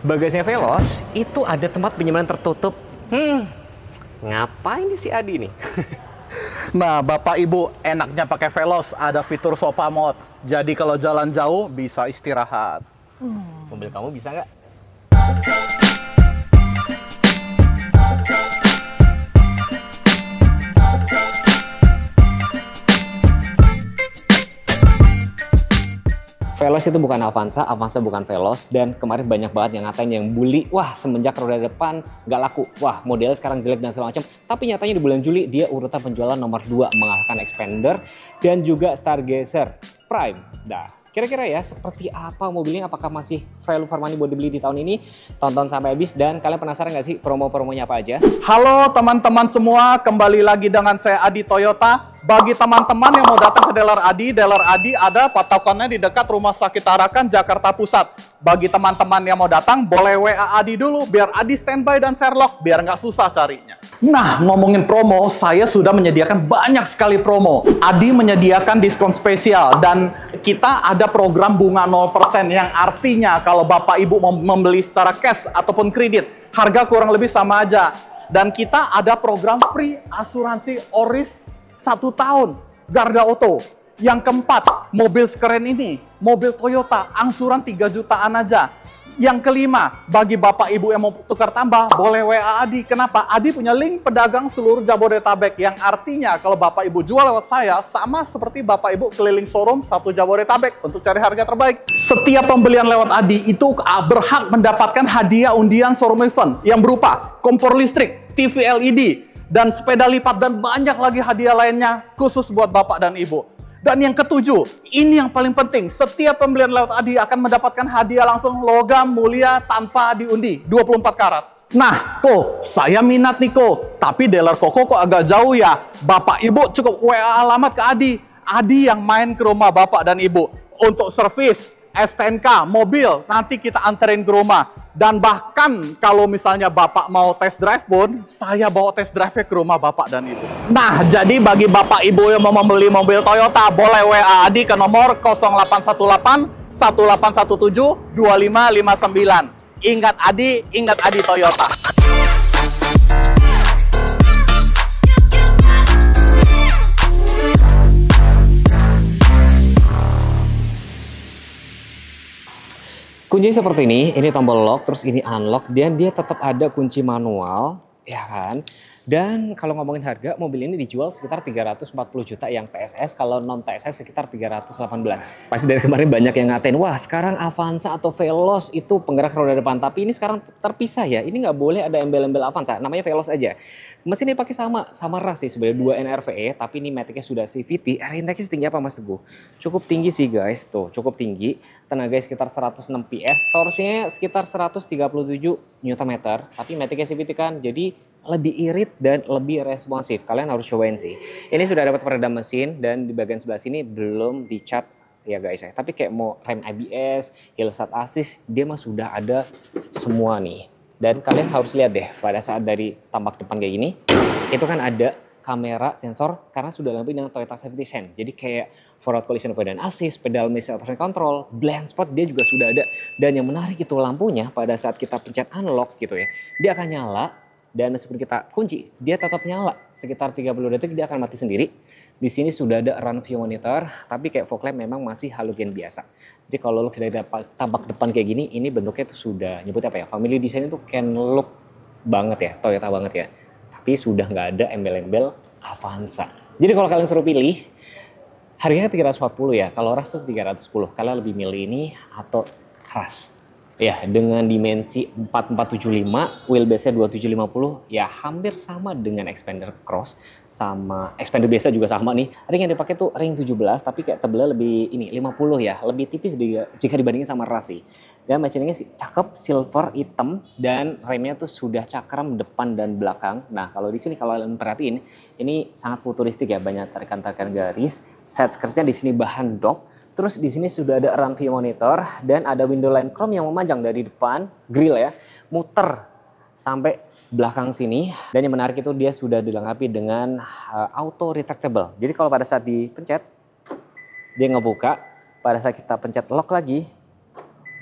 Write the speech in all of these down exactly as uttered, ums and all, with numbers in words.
Bagasinya Veloz itu ada tempat penyimpanan tertutup. Hmm, ngapain nih si Adi nih? Nah, Bapak Ibu, enaknya pakai Veloz, ada fitur sofa mode. Jadi kalau jalan jauh bisa istirahat. Hmm. Mobil kamu bisa nggak? Veloz itu bukan Avanza, Avanza bukan Veloz, dan kemarin banyak banget yang ngatain yang bully, wah semenjak roda depan nggak laku, wah modelnya sekarang jelek dan segala macam. Tapi nyatanya di bulan Juli dia urutan penjualan nomor dua mengalahkan Xpander dan juga Stargazer Prime. Dah, kira-kira ya seperti apa mobilnya, apakah masih value for money buat dibeli di tahun ini? Tonton sampai habis dan kalian penasaran nggak sih promo-promonya apa aja? Halo teman-teman semua, kembali lagi dengan saya Adi Toyota. Bagi teman-teman yang mau datang ke dealer Adi, dealer Adi ada patokannya di dekat Rumah Sakit Tarakan, Jakarta Pusat. Bagi teman-teman yang mau datang, boleh W A Adi dulu, biar Adi standby dan Sherlock, biar nggak susah carinya. Nah, ngomongin promo, saya sudah menyediakan banyak sekali promo. Adi menyediakan diskon spesial, dan kita ada program bunga nol persen, yang artinya kalau Bapak Ibu mau membeli secara cash ataupun kredit, harga kurang lebih sama aja. Dan kita ada program free asuransi Oris satu tahun, Garda Auto. Yang keempat, mobil sekeren ini, mobil Toyota, angsuran tiga jutaan aja. Yang kelima, bagi Bapak Ibu yang mau tukar tambah, boleh W A Adi. Kenapa? Adi punya link pedagang seluruh Jabodetabek, yang artinya kalau Bapak Ibu jual lewat saya, sama seperti Bapak Ibu keliling showroom satu Jabodetabek untuk cari harga terbaik. Setiap pembelian lewat Adi itu berhak mendapatkan hadiah undian showroom event yang berupa kompor listrik, T V L E D, dan sepeda lipat, dan banyak lagi hadiah lainnya khusus buat Bapak dan Ibu. Dan yang ketujuh, ini yang paling penting, setiap pembelian lewat Adi akan mendapatkan hadiah langsung logam mulia tanpa diundi, dua puluh empat karat. Nah, kok saya minat nih kok, tapi dealer Koko kok agak jauh ya. Bapak Ibu cukup W A alamat ke Adi. Adi yang main ke rumah Bapak dan Ibu untuk servis, S T N K, mobil, nanti kita anterin ke rumah. Dan bahkan kalau misalnya Bapak mau test drive pun, saya bawa test drive-nya ke rumah Bapak dan Ibu. Nah, jadi bagi Bapak Ibu yang mau membeli mobil Toyota, boleh W A Adi ke nomor nol delapan satu delapan, satu delapan satu tujuh, dua lima lima sembilan. Ingat Adi, ingat Adi Toyota. Kunci seperti ini, ini tombol lock, terus ini unlock, dan dia tetap ada kunci manual, ya kan? Dan kalau ngomongin harga, mobil ini dijual sekitar tiga ratus empat puluh juta yang T S S, kalau non T S S sekitar tiga ratus delapan belas. Pasti dari kemarin banyak yang ngatain, wah sekarang Avanza atau Veloz itu penggerak roda depan, tapi ini sekarang terpisah ya, ini nggak boleh ada embel-embel Avanza, namanya Veloz aja. Mesin ini pakai sama, sama ras sih sebenarnya, dua N R V E, tapi ini matic-nya sudah C V T. Air intake setinggi apa Mas Teguh? Cukup tinggi sih guys, tuh cukup tinggi. Tenaga sekitar seratus enam P S, torsinya sekitar seratus tiga puluh tujuh Newton meter, tapi matic-nya C V T kan, jadi lebih irit dan lebih responsif. Kalian harus cobain sih. Ini sudah dapat peredam mesin dan di bagian sebelah sini belum dicat ya guys ya. Tapi kayak mau rem A B S, hill start assist, dia mah sudah ada semua nih. Dan kalian harus lihat deh pada saat dari tampak depan kayak gini, itu kan ada kamera sensor karena sudah dilengkapi dengan Toyota Safety Sense. Jadi kayak forward collision avoidance assist, pedal mesin operation control, blind spot dia juga sudah ada. Dan yang menarik itu lampunya pada saat kita pencet unlock gitu ya, dia akan nyala. Dan meskipun kita kunci, dia tetap nyala. Sekitar tiga puluh detik dia akan mati sendiri. Di sini sudah ada run view monitor, tapi kayak fog lamp memang masih halogen biasa. Jadi kalau look dari tampak depan kayak gini, ini bentuknya tuh sudah nyebut apa ya? Family design itu can look banget ya, Toyota banget ya. Tapi sudah nggak ada embel-embel Avanza. Jadi kalau kalian suruh pilih, harganya tiga ratus empat puluh ya. Kalau ras tuh tiga ratus sepuluh. Kalian lebih milih ini atau ras? Ya, dengan dimensi empat empat tujuh lima, wheelbase-nya dua tujuh lima nol, ya hampir sama dengan Xpander Cross, sama Xpander biasa juga sama nih. Ring yang dipakai tuh ring tujuh belas, tapi kayak tebelnya lebih ini lima puluh ya, lebih tipis di, jika dibandingin sama ras sih. Dan macetnya sih cakep, silver, hitam, dan remnya tuh sudah cakram depan dan belakang. Nah, kalau di sini kalau kalian perhatiin, ini sangat futuristik ya, banyak tarikan-tarikan garis. Set skirtnya di sini bahan dop. Terus di sini sudah ada run view monitor dan ada window line chrome yang memanjang dari depan, grill ya, muter sampai belakang sini. Dan yang menarik itu dia sudah dilengkapi dengan uh, auto retractable. Jadi kalau pada saat dipencet, dia ngebuka. Pada saat kita pencet lock lagi,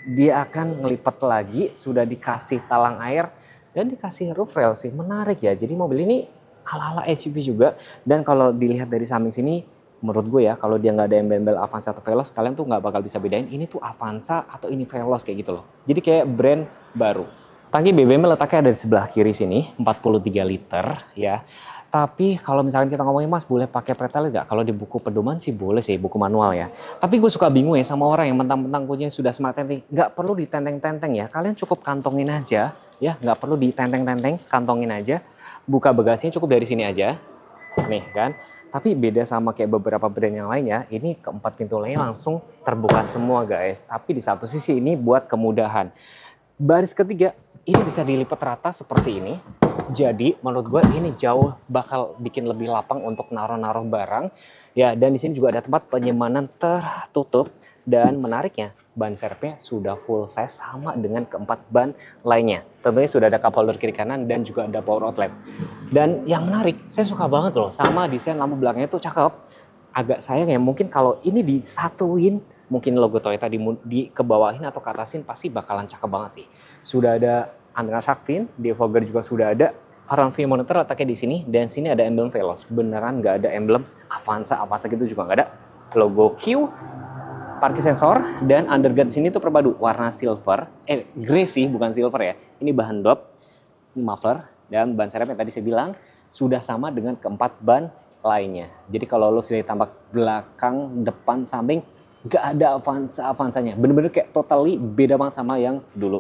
dia akan ngelipet lagi, sudah dikasih talang air dan dikasih roof rail sih. Menarik ya. Jadi mobil ini ala-ala S U V juga. Dan kalau dilihat dari samping sini, menurut gue ya, kalau dia nggak ada embel-embel Avanza atau Veloz, kalian tuh nggak bakal bisa bedain ini tuh Avanza atau ini Veloz kayak gitu loh. Jadi kayak brand baru. Tangki B B M letaknya ada di sebelah kiri sini, empat puluh tiga liter ya. Tapi kalau misalkan kita ngomongin mas, boleh pakai pretel nggak? Kalau di buku pedoman sih boleh sih, buku manual ya. Tapi gue suka bingung ya sama orang yang mentang-mentang kuncinya sudah smart entry. Nggak perlu ditenteng-tenteng ya, kalian cukup kantongin aja ya. Nggak perlu ditenteng-tenteng, kantongin aja. Buka bagasinya cukup dari sini aja. Nih kan. Tapi beda sama kayak beberapa brand yang lain ya. Ini keempat pintu lainnya langsung terbuka semua guys. Tapi di satu sisi ini buat kemudahan. Baris ketiga ini bisa dilipat rata seperti ini. Jadi menurut gue ini jauh bakal bikin lebih lapang untuk naruh-naruh barang. Ya, dan di sini juga ada tempat penyimpanan tertutup. Dan menariknya, ban serepnya sudah full size sama dengan keempat ban lainnya. Tentunya sudah ada cup holder kiri kanan dan juga ada power outlet. Dan yang menarik, saya suka banget loh sama desain lampu belakangnya tuh cakep. Agak sayang ya, mungkin kalau ini disatuin, mungkin logo Toyota di, di kebawahin atau ke atasin pasti bakalan cakep banget sih. Sudah ada antena shark fin, defogger juga sudah ada. Front view monitor letaknya di sini, dan sini ada emblem Veloz. Beneran nggak ada emblem Avanza, Avanza gitu juga nggak ada. Logo Q, parkir sensor, dan underguard sini tuh perpadu warna silver, eh grey sih bukan silver ya. Ini bahan dop, muffler, dan ban serep yang tadi saya bilang sudah sama dengan keempat ban lainnya. Jadi kalau lo sudah tampak belakang, depan, samping, nggak ada Avanza Avanzanya. Bener-bener kayak totally beda banget sama yang dulu.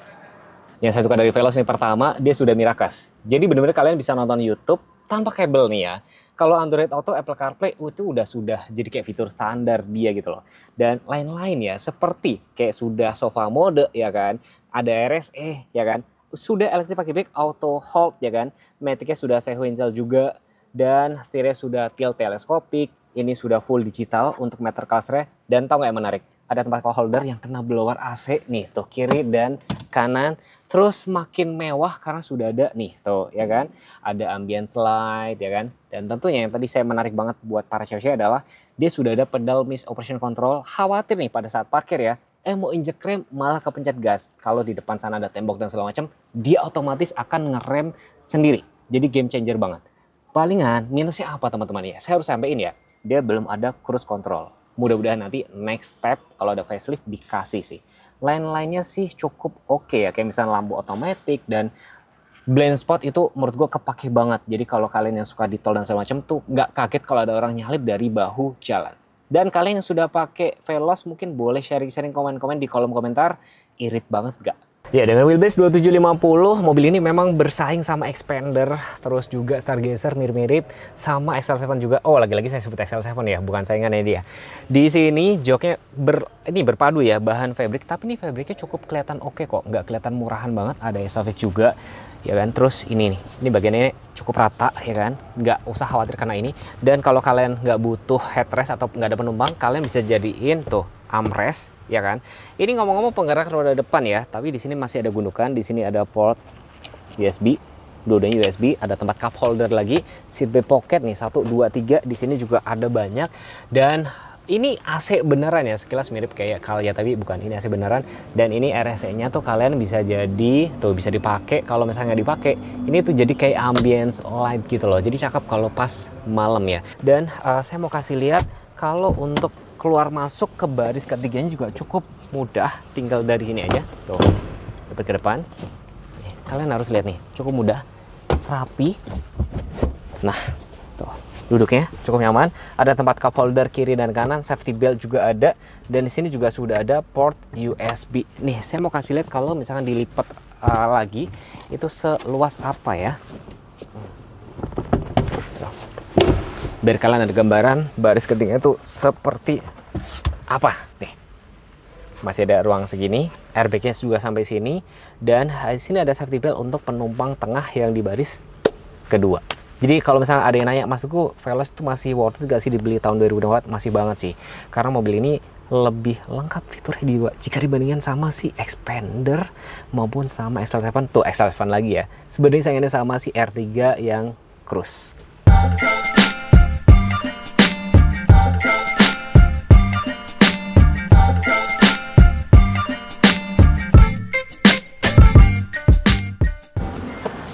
Yang saya suka dari Veloz ini pertama, dia sudah Miracast. Jadi benar-benar kalian bisa nonton YouTube tanpa kabel nih ya. Kalau Android Auto, Apple CarPlay itu udah sudah jadi kayak fitur standar dia gitu loh. Dan lain-lain ya, seperti kayak sudah sofa mode ya kan, ada R S E ya kan, sudah electric parking brake, auto hold ya kan, matic-nya sudah sequential juga, dan setirnya sudah tilt teleskopik. Ini sudah full digital untuk meter cluster-nya. Dan tau nggak yang menarik? Ada tempat cup holder yang kena blower A C nih, tuh kiri dan kanan. Terus makin mewah karena sudah ada nih, tuh ya kan. Ada ambient slide ya kan. Dan tentunya yang tadi saya menarik banget buat para cewek adalah dia sudah ada pedal miss operation control. Khawatir nih pada saat parkir ya, eh mau injek rem malah kepencet gas. Kalau di depan sana ada tembok dan segala macam, dia otomatis akan ngerem sendiri. Jadi game changer banget. Palingan minusnya apa teman-teman ya? Saya harus sampein ya, dia belum ada cruise control. Mudah-mudahan nanti next step kalau ada facelift dikasih sih. Lain-lainnya sih cukup oke okay ya. Kayak misalnya lampu otomatis dan blind spot itu menurut gue kepake banget. Jadi kalau kalian yang suka di tol dan segala macam tuh nggak kaget kalau ada orang nyalip dari bahu jalan. Dan kalian yang sudah pakai Veloz mungkin boleh sharing-sharing komen-komen di kolom komentar. Irit banget gak? Ya, dengan wheelbase dua puluh tujuh lima puluh, mobil ini memang bersaing sama Expander, terus juga Stargazer mirip-mirip, sama X L tujuh juga. Oh, lagi-lagi saya sebut X L tujuh ya, bukan saingannya dia. Di sini joknya ber, ini berpadu ya, bahan fabric, tapi ini fabriknya cukup kelihatan oke kok, nggak kelihatan murahan banget. Ada Estafet juga, ya kan. Terus ini nih, ini bagiannya cukup rata, ya kan. Nggak usah khawatir karena ini. Dan kalau kalian nggak butuh headrest atau nggak ada penumpang, kalian bisa jadiin tuh armrest. Ya kan, ini ngomong-ngomong penggerak roda depan ya, tapi di sini masih ada gundukan. Di sini ada port U S B, dua-duanya U S B, ada tempat cup holder lagi, seatbelt pocket nih satu, dua, tiga. Di sini juga ada banyak. Dan ini A C beneran ya, sekilas mirip kayak Calya tapi bukan, ini A C beneran. Dan ini R S E-nya tuh kalian bisa jadi tuh bisa dipakai. Kalau misalnya nggak dipakai, ini tuh jadi kayak ambience light gitu loh. Jadi cakep kalau pas malam ya. Dan uh, saya mau kasih lihat kalau untuk keluar masuk ke baris ketiganya juga cukup mudah, tinggal dari sini aja tuh dapat ke depan. Nih, kalian harus lihat nih, cukup mudah, rapi. Nah tuh duduknya cukup nyaman, ada tempat cup holder kiri dan kanan, safety belt juga ada, dan di sini juga sudah ada port U S B. Nih saya mau kasih lihat kalau misalkan dilipat uh, lagi itu seluas apa ya, biar kalian ada gambaran baris ketiganya tuh seperti apa nih. Masih ada ruang segini, airbagnya juga sampai sini, dan di sini ada safety belt untuk penumpang tengah yang di baris kedua. Jadi kalau misalnya ada yang nanya, maksudku Veloz itu masih worth it gak sih dibeli tahun dua ribu dua puluh empat? Masih banget sih, karena mobil ini lebih lengkap fiturnya di, jika dibandingkan sama si Expander maupun sama X L tujuh. Tuh X L tujuh lagi ya, sebenarnya sayangnya sama si R tiga yang Cruise.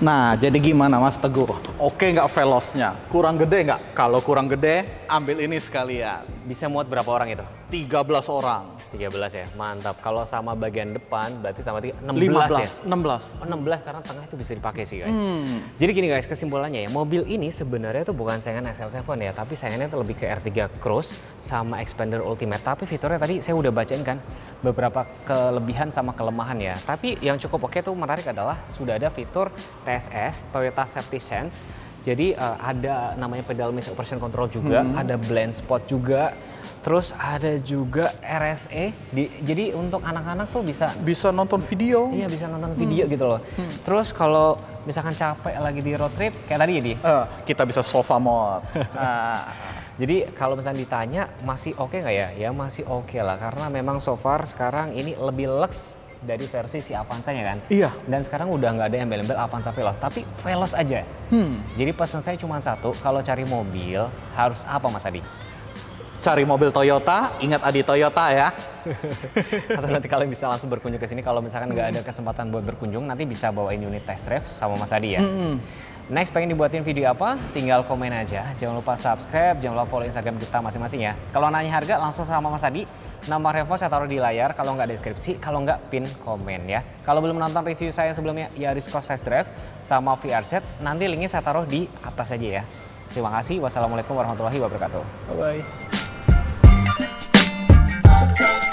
Nah, jadi gimana Mas Teguh? Oke nggak velosnya? Kurang gede nggak? Kalau kurang gede, ambil ini sekalian. Bisa muat berapa orang itu? tiga belas orang. tiga belas ya, mantap. Kalau sama bagian depan berarti tambah tiga, enam lima belas ya? belas. enam belas. Oh, enam belas karena tengah itu bisa dipakai sih guys. Hmm. Jadi gini guys, kesimpulannya ya, mobil ini sebenarnya tuh bukan saingan X L tujuh ya, tapi saingannya tuh lebih ke R tiga Cross sama Xpander Ultimate. Tapi fiturnya tadi saya udah bacain kan beberapa kelebihan sama kelemahan ya. Tapi yang cukup oke tuh menarik adalah sudah ada fitur T S S, Toyota Safety Sense. Jadi uh, ada namanya pedal mesh operation control juga, hmm. ada blind spot juga. Terus ada juga R S E, di, jadi untuk anak-anak tuh bisa bisa nonton video. Iya, bisa nonton video hmm. gitu loh. Hmm. Terus kalau misalkan capek lagi di road trip kayak tadi ya di, uh, kita bisa sofa mode. uh. Jadi kalau misalnya ditanya masih oke nggak ya? Ya masih oke lah, karena memang so far sekarang ini lebih lux dari versi si Avanza-nya kan. Iya. Dan sekarang udah nggak ada embel-embel Avanza Veloz, tapi Veloz aja. Hmm. Jadi pesan saya cuma satu, kalau cari mobil harus apa Mas Adi? Cari mobil Toyota, ingat Adi Toyota ya. Atau nanti kalian bisa langsung berkunjung ke sini. Kalau misalkan nggak ada kesempatan buat berkunjung, nanti bisa bawain unit test drive sama Mas Adi ya. Mm-hmm. Next pengen dibuatin video apa? Tinggal komen aja. Jangan lupa subscribe, jangan lupa follow Instagram kita masing-masing ya. Kalau nanya harga langsung sama Mas Adi. Nama Revo saya taruh di layar, kalau nggak deskripsi, kalau nggak pin komen ya. Kalau belum nonton review saya sebelumnya Yaris Cross Test Drive sama V R Z, nanti linknya saya taruh di atas aja ya. Terima kasih. Wassalamualaikum warahmatullahi wabarakatuh. Bye-bye.